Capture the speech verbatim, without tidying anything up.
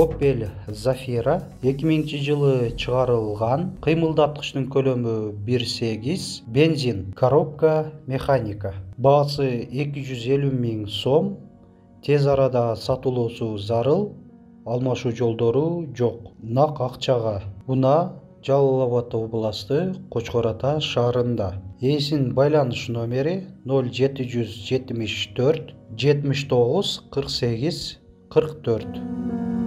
Opel Zafira эки миңинчи жылы чыгарылган, кыймылдаткычтын көлөмү бир сегиз, бензин, коробка механика. Баасы эки жүз элүү миң сом, тез арада сатылуусу зарыл, алмашуу жолдору жок. Нак акчага. Бuna Жалал Абад областы, Кочкор Ата шаарында. Ээсинин байланыш номери ноль жети жүз жетимиш төрт жетимиш тогуз кырк сегиз кырк төрт.